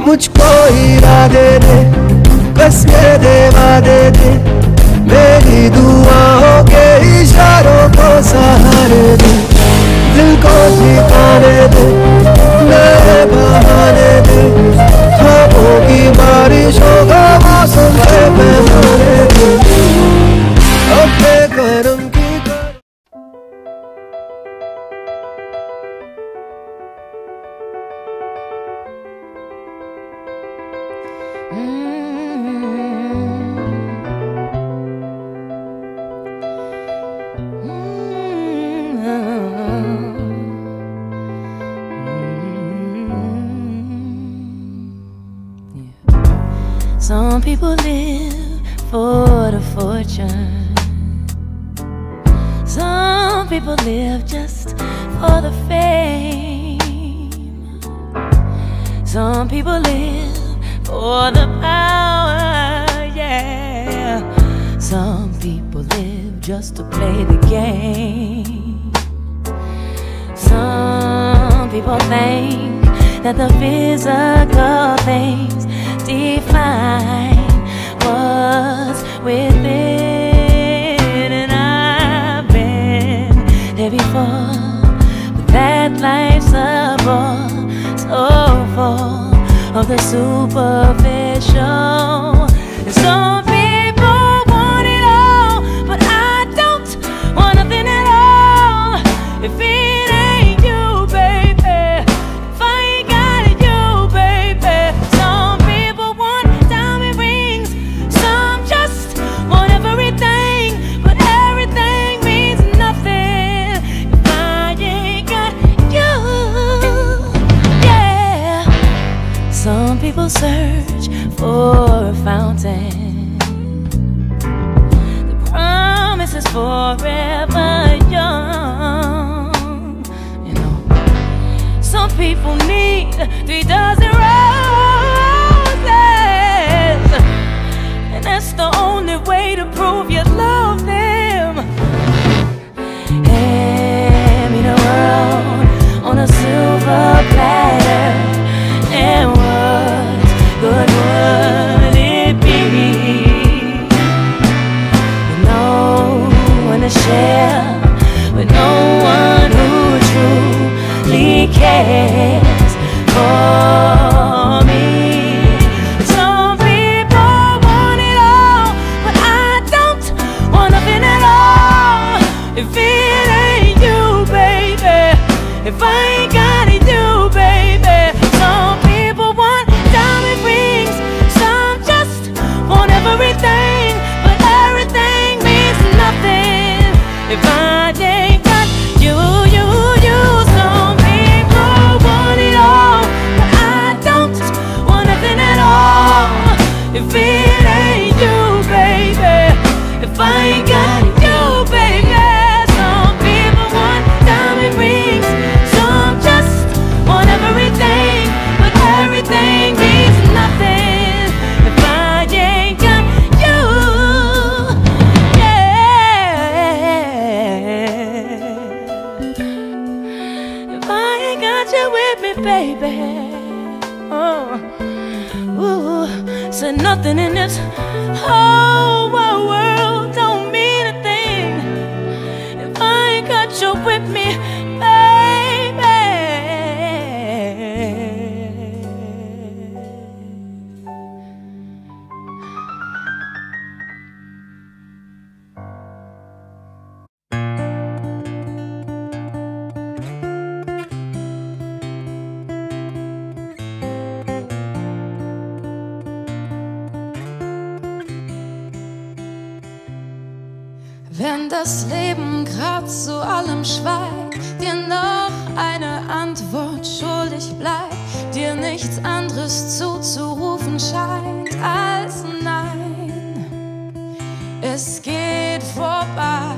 मुझको इरादे दे, कसके दे वादे दे, मेरी दुआओं के इशारों को सहारे दे, दिल को ठिकाने दे, नए बहाने दे, ख्वाबों की बारिशों का मौसम से पैमाने दे, अपने करम की Some people live for the fortune. Some people live just for the fame. Some people live for the power, yeah. Some people live just to play the game. Some people think that the physical things define what's within, and I've been there before, but that life's a bore, so full of the superficial. And some people want it all, but I don't want nothing at all. If it ain't you, baby, if I ain't got it, you, baby. Some people want diamond rings, some just want everything, but everything means nothing if I ain't got you, yeah. Some people search for a fountain, the promise is forever young, you know. Some people need 3 dozen roses, and that's the only way to prove you love them. Hand me the world on a silver platter, and what good would it be? With no one to share, with no one who truly cares for me. Some people want it all, but I don't want nothing at all. If it ain't you, baby, if I ain't got it, you, baby. Some people want diamond rings, some just want everything, but everything means nothing if I ain't got you, you, you. Some people want it all, but I don't want nothing at all. If it ain't you, baby, if I ain't got you, baby. Some people want diamond rings, some just want everything, but everything means nothing if I ain't got you, yeah. If I ain't got you with me, baby, oh, ooh, said nothing in this whole wide world don't mean a thing if I ain't got you with me, baby. Wenn das Leben grad zu allem schweigt, dir noch eine Antwort schuldig bleibt, dir nichts anderes zuzurufen scheint als nein, es geht vorbei.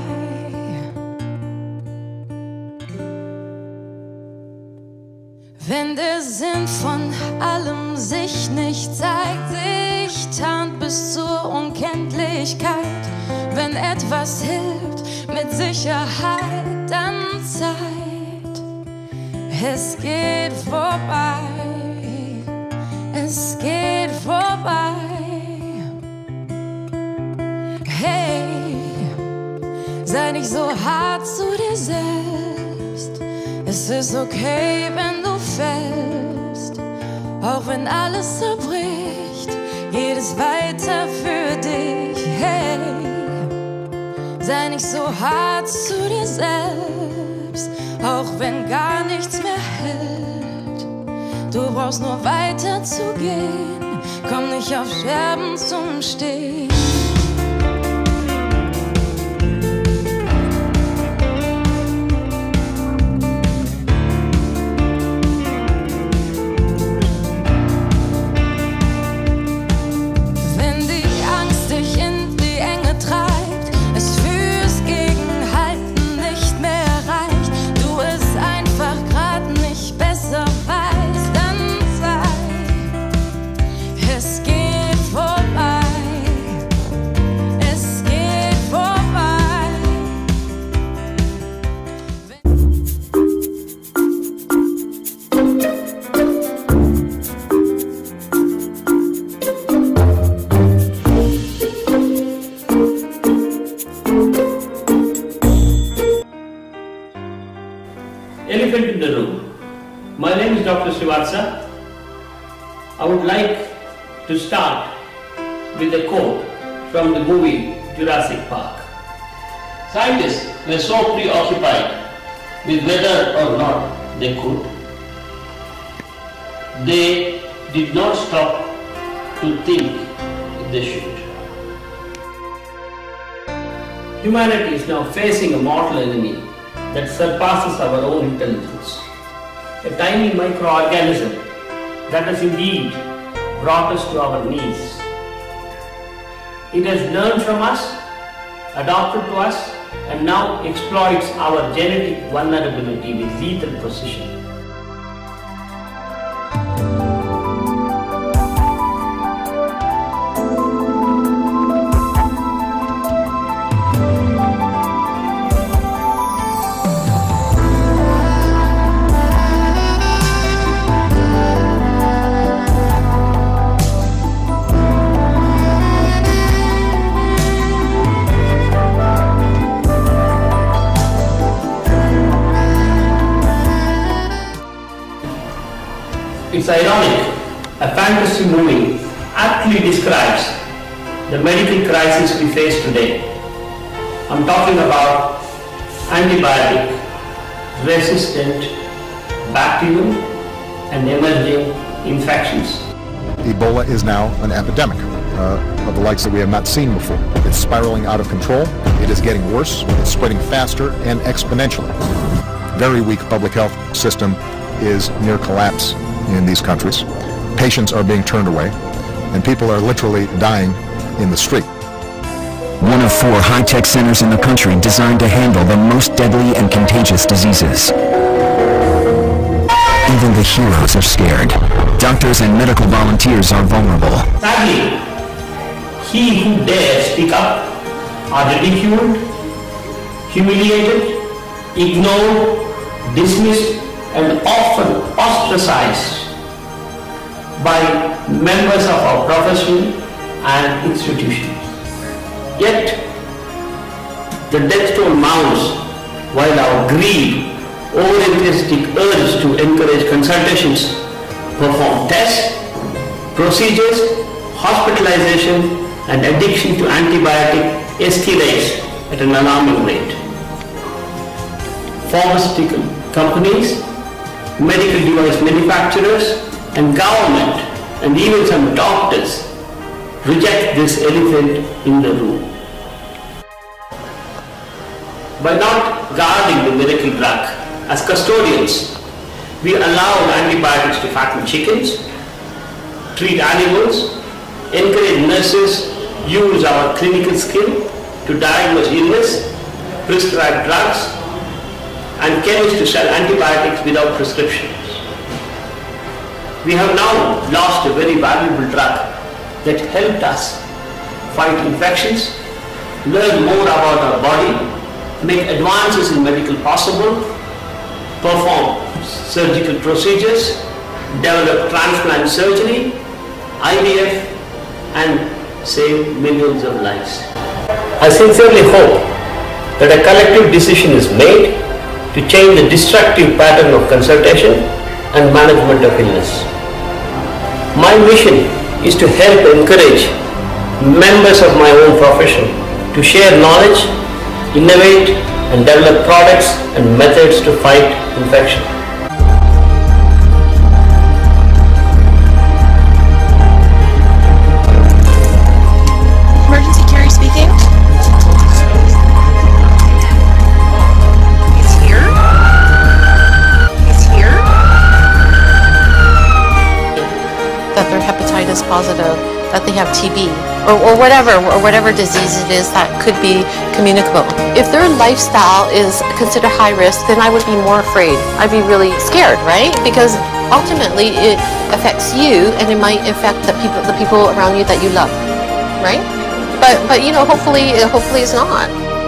Wenn der Sinn von allem sich nicht zeigt, sich tarnt bis zur Unkenntlichkeit, wenn etwas hilft, mit Sicherheit, dann Zeit. Es geht vorbei, es geht vorbei. Hey, sei nicht so hart zu dir selbst. Es ist okay, wenn du fällst. Auch wenn alles zerbricht, geht es weiter für dich. Hey, sei nicht so hart zu dir selbst. Auch wenn gar nichts mehr hält. Du brauchst nur weiter zu gehen. Komm nicht auf Scherben zum Stehen. Elephant in the room. My name is Dr. Srivatsa. I would like to start with a quote from the movie Jurassic Park. Scientists were so preoccupied with whether or not they could, they did not stop to think if they should. Humanity is now facing a mortal enemy that surpasses our own intelligence. A tiny microorganism that has indeed brought us to our knees. It has learned from us, adopted to us, and now exploits our genetic vulnerability with lethal precision. It's ironic, a fantasy movie aptly describes the medical crisis we face today. I'm talking about antibiotic-resistant bacterial and emerging infections. Ebola is now an epidemic of the likes that we have not seen before. It's spiraling out of control. It is getting worse. It's spreading faster and exponentially. Very weak public health system is near collapse in these countries. Patients are being turned away, and people are literally dying in the street. One of 4 high-tech centers in the country designed to handle the most deadly and contagious diseases. Even the heroes are scared. Doctors and medical volunteers are vulnerable. Sadly, he who dares speak up are ridiculed, humiliated, ignored, dismissed, and often ostracized by members of our profession and institutions. Yet, the death toll mounts while our greed, over-enthusiastic urge to encourage consultations, perform tests, procedures, hospitalization, and addiction to antibiotic escalates at an alarming rate. Pharmaceutical companies, medical device manufacturers, and government, and even some doctors reject this elephant in the room. By not guarding the miracle drug, as custodians, we allow antibiotics to fatten chickens, treat animals, encourage nurses use our clinical skill to diagnose illness, prescribe drugs, and chemists to sell antibiotics without prescriptions. We have now lost a very valuable drug that helped us fight infections, learn more about our body, make advances in medical possible, perform surgical procedures, develop transplant surgery, IVF, and save millions of lives. I sincerely hope that a collective decision is made to change the destructive pattern of consultation and management of illness. My mission is to help encourage members of my own profession to share knowledge, innovate, and develop products and methods to fight infection. Emergency carrier speaking. He's here. He's here. That they're hepatitis positive, that they have TB, or whatever disease it is that could be communicable. If their lifestyle is considered high risk, then I would be more afraid. I'd be really scared, right? Because ultimately it affects you, and it might affect the people around you that you love, right? But you know, hopefully it's not.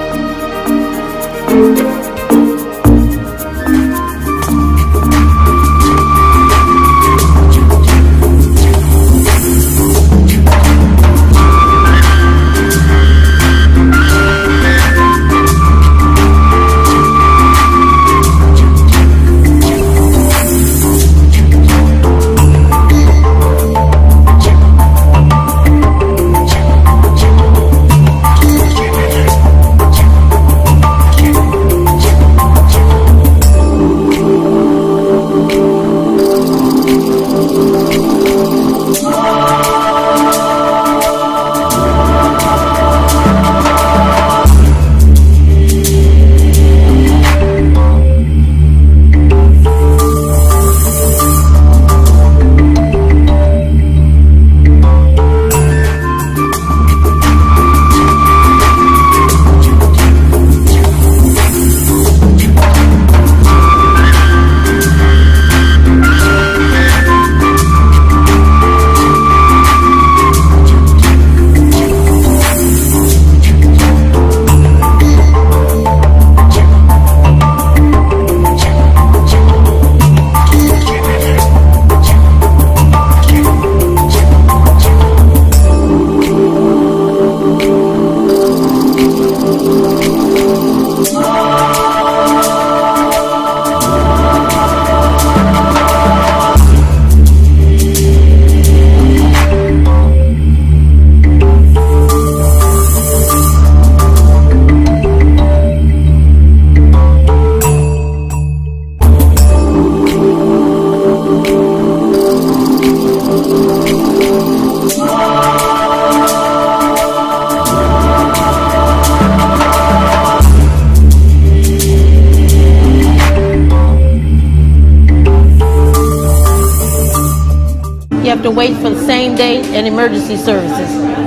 You have to wait for the same day in emergency services.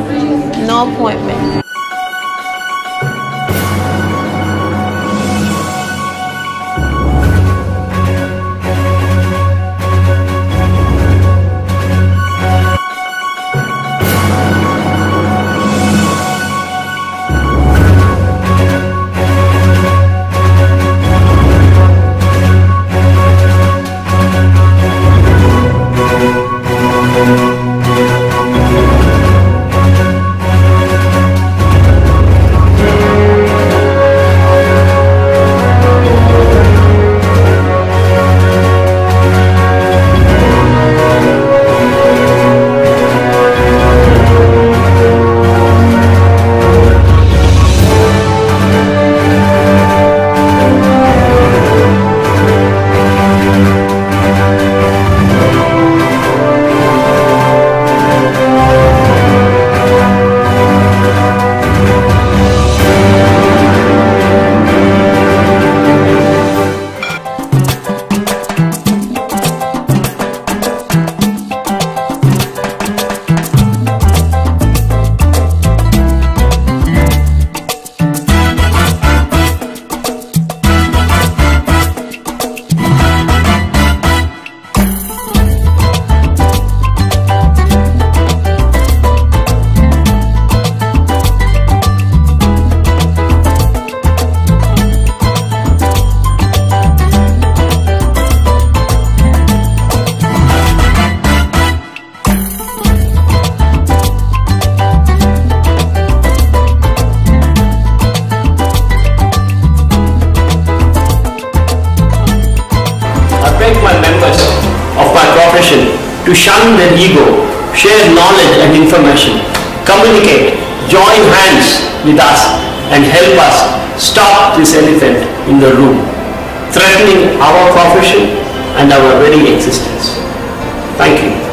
No appointment. shun their ego, share knowledge and information, communicate, join hands with us and help us stop this elephant in the room, threatening our profession and our very existence. Thank you.